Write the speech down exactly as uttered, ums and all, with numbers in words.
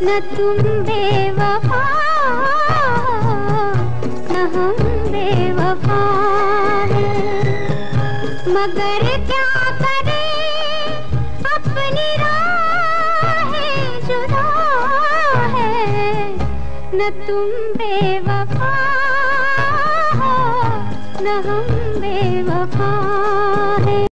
न तुम बेवफा न हम बेवफा हैं, मगर क्या करें अपनी राहें जुदा है। न तुम बेवफा न हम बेवफा हैं।